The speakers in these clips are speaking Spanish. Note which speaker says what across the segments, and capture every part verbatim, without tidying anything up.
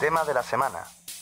Speaker 1: tema de la semana.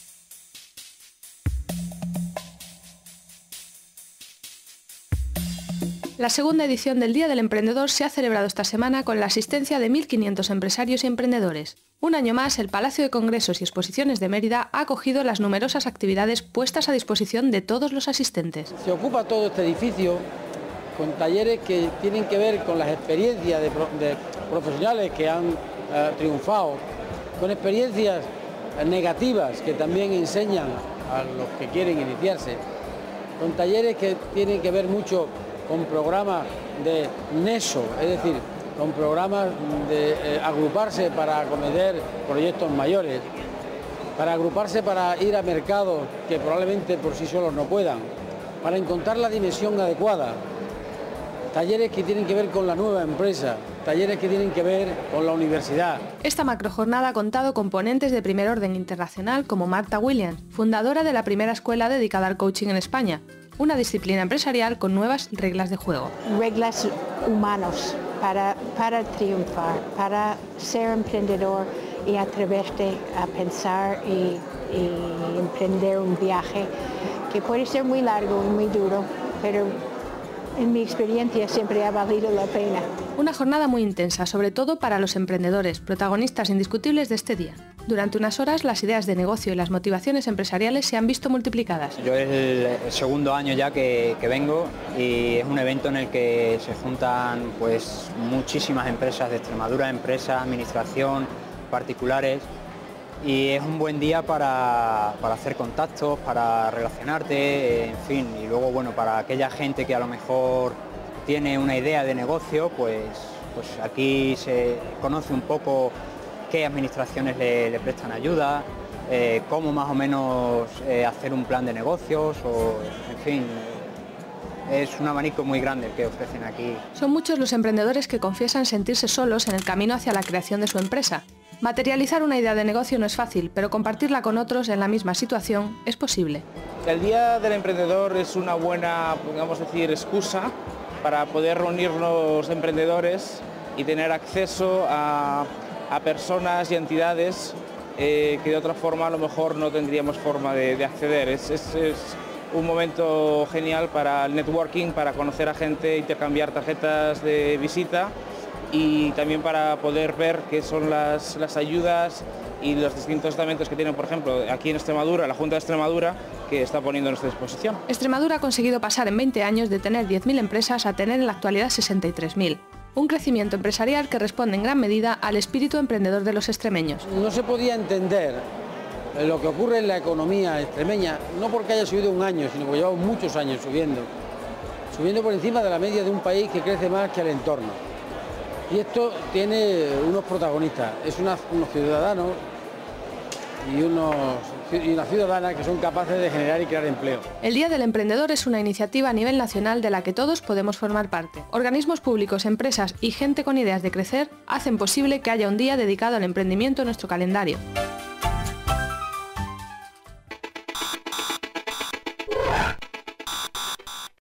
Speaker 2: La segunda edición del Día del Emprendedor se ha celebrado esta semana con la asistencia de mil quinientos empresarios y emprendedores. Un año más, el Palacio de Congresos y Exposiciones de Mérida ha acogido las numerosas actividades puestas a disposición de todos los asistentes.
Speaker 3: Se ocupa todo este edificio con talleres que tienen que ver con las experiencias de, pro, de profesionales que han eh, triunfado, con experiencias negativas que también enseñan a los que quieren iniciarse, con talleres que tienen que ver mucho con programas de NESO, es decir, con programas de eh, agruparse para acometer proyectos mayores, para agruparse para ir a mercados que probablemente por sí solos no puedan, para encontrar la dimensión adecuada, talleres que tienen que ver con la nueva empresa, talleres que tienen que ver con la universidad.
Speaker 2: Esta macrojornada ha contado con ponentes de primer orden internacional como Martha Williams, fundadora de la primera escuela dedicada al coaching en España, una disciplina empresarial con nuevas reglas de juego.
Speaker 4: Reglas humanos para, para triunfar, para ser emprendedor y atreverte a pensar y, y emprender un viaje que puede ser muy largo y muy duro, pero en mi experiencia siempre ha valido la pena.
Speaker 2: Una jornada muy intensa, sobre todo para los emprendedores, protagonistas indiscutibles de este día. Durante unas horas las ideas de negocio y las motivaciones empresariales se han visto multiplicadas.
Speaker 5: Yo es el segundo año ya que, que vengo y es un evento en el que se juntan pues muchísimas empresas de Extremadura, empresas, administración, particulares, y es un buen día para, para hacer contactos, para relacionarte, en fin, y luego bueno, para aquella gente que a lo mejor tiene una idea de negocio, pues, pues aquí se conoce un poco qué administraciones le, le prestan ayuda, eh, cómo más o menos eh, hacer un plan de negocios, o en fin, es un abanico muy grande el que ofrecen aquí.
Speaker 2: Son muchos los emprendedores que confiesan sentirse solos en el camino hacia la creación de su empresa. Materializar una idea de negocio no es fácil, pero compartirla con otros en la misma situación es posible.
Speaker 6: El Día del Emprendedor es una buena, podríamos decir, excusa para poder reunirnos emprendedores y tener acceso a, a personas y entidades eh, que de otra forma a lo mejor no tendríamos forma de, de acceder. Es, es, es un momento genial para el networking, para conocer a gente, intercambiar tarjetas de visita y también para poder ver qué son las, las ayudas y los distintos estamentos que tienen, por ejemplo, aquí en Extremadura, la Junta de Extremadura, que está poniendo a nuestra disposición.
Speaker 2: Extremadura ha conseguido pasar en veinte años de tener diez mil empresas a tener en la actualidad sesenta y tres mil. Un crecimiento empresarial que responde en gran medida al espíritu emprendedor de los extremeños.
Speaker 3: No se podía entender lo que ocurre en la economía extremeña, no porque haya subido un año, sino porque llevamos muchos años subiendo, subiendo por encima de la media de un país que crece más que el entorno. Y esto tiene unos protagonistas, es una, unos ciudadanos y, unos, y unas ciudadanas que son capaces de generar y crear empleo.
Speaker 2: El Día del Emprendedor es una iniciativa a nivel nacional de la que todos podemos formar parte. Organismos públicos, empresas y gente con ideas de crecer hacen posible que haya un día dedicado al emprendimiento en nuestro calendario.